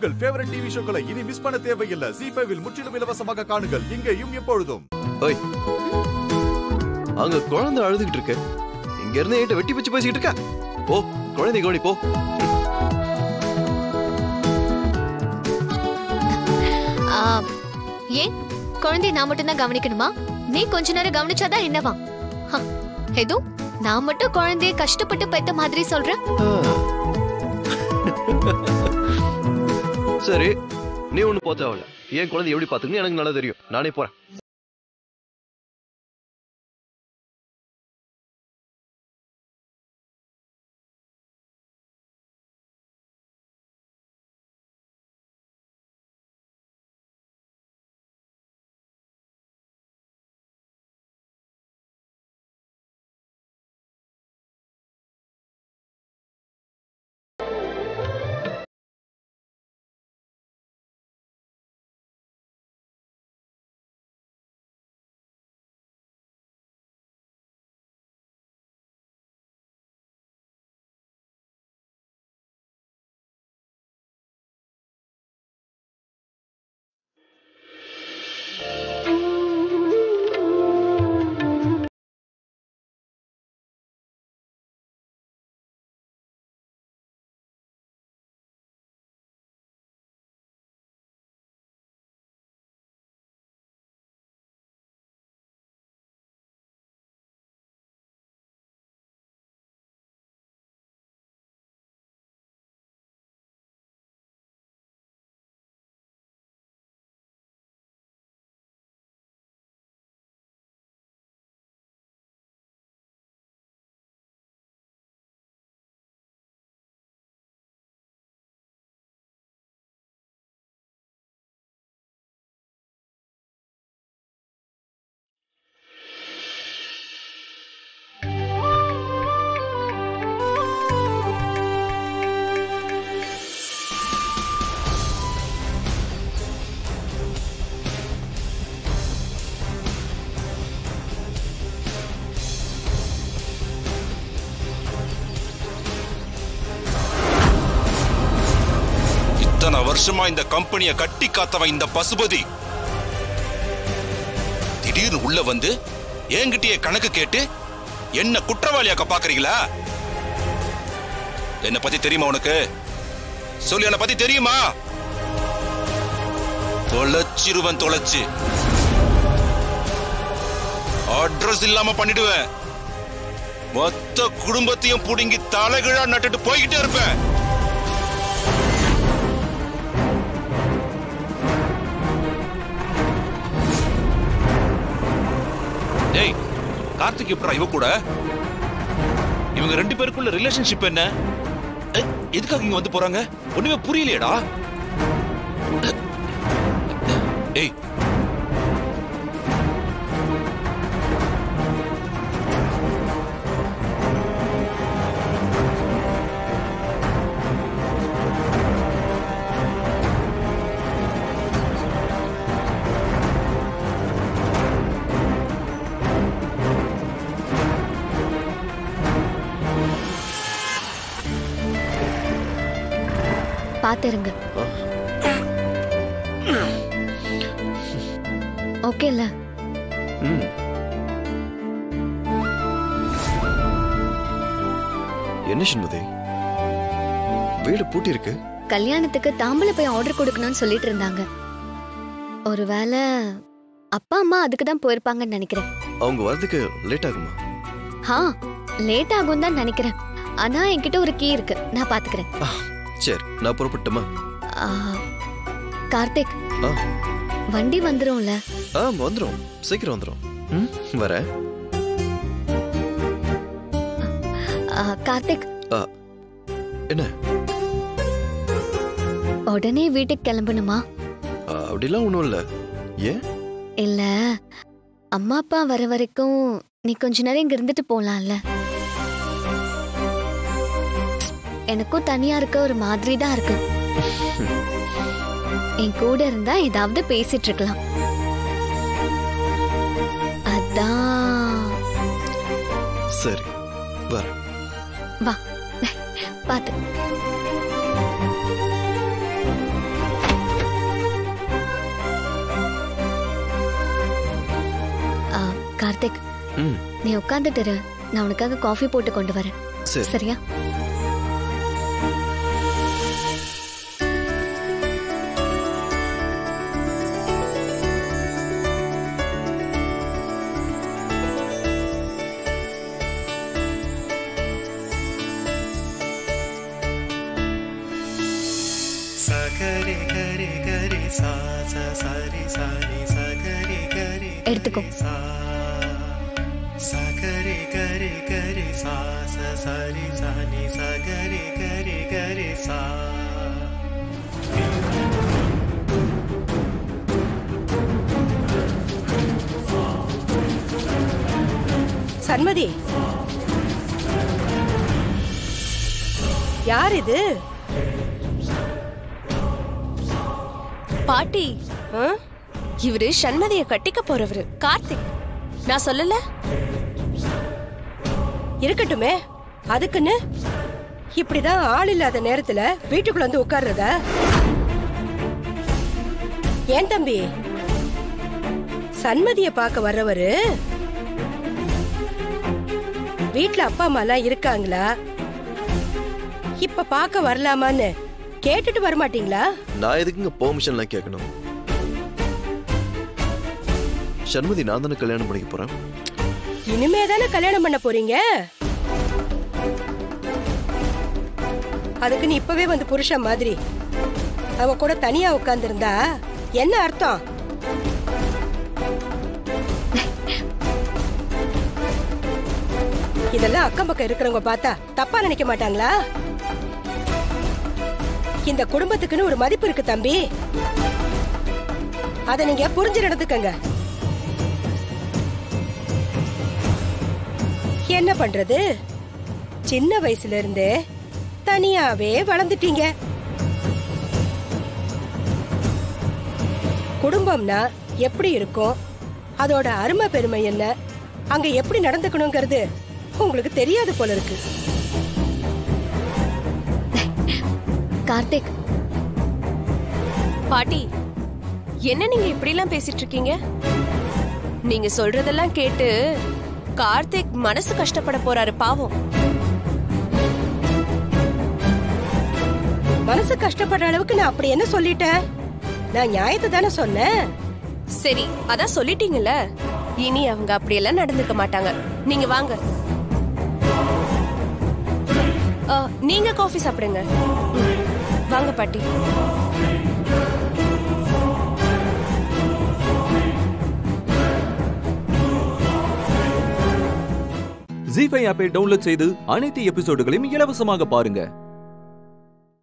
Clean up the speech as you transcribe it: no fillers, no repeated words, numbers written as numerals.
உங்கள் favourite TV ஷோக்களை இனி miss பண்ண தேவையில்லை. Zee5 இல் முற்றிலும் இலவசமாக காணுங்கள். இங்கேயும் எப்பொழுதும். ஓய், அங்க குழந்தை அழுதுகிட்டு இருக்கு. இங்க இருந்து ஏட்ட வெட்டி பிச்சு பேசிக்கிட்டு இருக்கா. போ, குழந்தை கவனி போ. ஏன் குழந்தை நான் மட்டும் தான் கவனிக்கணுமா? நீ கொஞ்ச நேரம் கவனிச்சாதான் என்னவா? ஏதோ நான் மட்டும் குழந்தைய கஷ்டப்பட்டு பெத்த மாதிரி சொல்றேன். சரி, நீ ஒண்ணு போத்தாவல. ஏன் குழந்தை எப்படி பாத்துக்கணும் எனக்கு நல்லா தெரியும். நானே போறேன். வருஷமா இந்த கம்பெனியை கட்டி காத்தவன் இந்த பசுபதி திடீர்னு உள்ள வந்து என்கிட்டயே கணக்கு கேட்டு என்ன குற்றவாளியாக்க பாக்குறீங்களா? என்ன பத்தி தெரியுமா உனக்கு? சொல்லி என்ன பத்தி தெரியுமா? தொலைச்சிருவன், தொலைச்சு அட்ரஸ் இல்லாம பண்ணிடுவேன். மொத்த குடும்பத்தையும் புடுங்கி தலைகீழா நட்டுட்டு போய்கிட்டே இருப்பேன். டேய், கார்த்திக் எப்படா இவ கூட? இவங்க ரெண்டு பேருக்குள்ள ரிலேஷன்ஷிப் என்ன? எதுக்காக இங்க வந்து போறாங்க? ஒண்ணுமே புரியலையடா. ஏய், பாத்துருங்க. ஓகேல? என்ன சுமதி, வீடு பூட்டி இருக்கு? கல்யாணத்துக்கு தாம்பூல போய் ஆர்டர் கொடுக்கணும்னு சொல்லிட்டு இருந்தாங்க. ஒருவேளை அப்பா அம்மா அதுக்கு தான் போயிருப்பாங்கன்னு நினைக்கிறேன். அவங்க வரதுக்கு லேட் ஆகுமா? லேட் ஆகும் தான் நினைக்கிறேன். ஆனா என்கிட்ட ஒரு கீ இருக்கு, நான் பாத்துக்கிறேன். சரி, நான் புறப்பட்டுமா? கார்த்திக், வண்டி வந்துரும்ல? வந்துரும், சீக்கிரம் வந்துரும். வரேன். கார்த்திக், என்ன உடனே வீட்டுக்கு கிளம்பணுமா? அப்படிலாம் ஒண்ணும் இல்ல. ஏன்? இல்ல, அம்மா அப்பா வர வரைக்கும் நீ கொஞ்ச நேரம் இங்க இருந்துட்டு போலாம்ல? எனக்கும் தனியா இருக்க ஒரு மாதிரி தான் இருக்கு. என் கூட இருந்தா ஏதாவது பேசிட்டு இருக்கலாம். அதான். சரி, வர. வா, பாத்து. கார்த்திக், ம் நீ உட்காந்துட்டு நான் உனக்காக காஃபி போட்டு கொண்டு வரேன். சரி. சரியா? எடுத்துக்கோ. சண்மதி, யார் இது? பாட்டி, இவரு சண்மதிய கட்டிக்க போறவரு கார்த்திக். நான் சொல்லல? இருக்கட்டுமே, அதுக்குன்னு இப்படிதான் ஆள் இல்லாத நேரத்துல வீட்டுக்குள்ள வந்து உட்கார்றதா? ஏன் தம்பி, சண்மதிய பார்க்க வர்றவரு வீட்டுல அப்பா அம்மா எல்லாம் இருக்காங்களா, இப்ப பார்க்க வரலாமான்னு கேட்டுட்டு வரமாட்டீங்களா? நான் எதுக்குங்க பெர்மிஷன்லாம் கேட்கணும்? சண்மதி நான் தானே கல்யாணம் பண்ணிக்க போறேன். இனிமே தானே கல்யாணம் பண்ண போறீங்க. அதுக்கு நீ இப்பவே வந்து புருஷன் மாதிரி அவ கூட தனியா உட்கார்ந்து இருந்தா என்ன அர்த்தம்? இதெல்லாம் அக்கம் பக்கம் இருக்கிறவங்க பார்த்தா தப்பா நினைக்க மாட்டாங்களா? இந்த குடும்பத்துக்குன்னு ஒரு மதிப்பு இருக்கு தம்பி, அத நீங்க புரிஞ்சு நடந்துக்கங்க. என்ன பண்றது, சின்ன வயசுல இருந்தே தனியாவே வளர்ந்துட்டீங்க. குடும்பம்னா எப்படி இருக்கும், அதோட அருமை பெருமை என்ன, அங்க எப்படி நடந்துக்கணுங்கிறது உங்களுக்கு தெரியாது போல இருக்கு. கார்த்திக், பாட்டி, என்ன நீங்க இப்படி எல்லாம் பேசிட்டு இருக்கீங்க? நீங்க சொல்றதெல்லாம் கேட்டு கார்த்திக் மனசு கஷ்டப்பட போறாரு பாவம். மனசு கஷ்டப்படுற அளவுக்கு நான் அப்படி என்ன சொல்லிட்டேன்? நான் நியாயத்தை தானே சொன்னேன். சரி, அதான் சொல்லிட்டீங்கல்ல, இனி அவங்க அப்படியெல்லாம் நடந்துக்க மாட்டாங்க. நீங்க வாங்க, நீங்க காஃபி சாப்பிடுங்க. வாங்க பாட்டி. ஜீ5 ஆப்பை டவுன்லோட் செய்து அனைத்து எபிசோடுகளையும் இலவசமாக பாருங்க.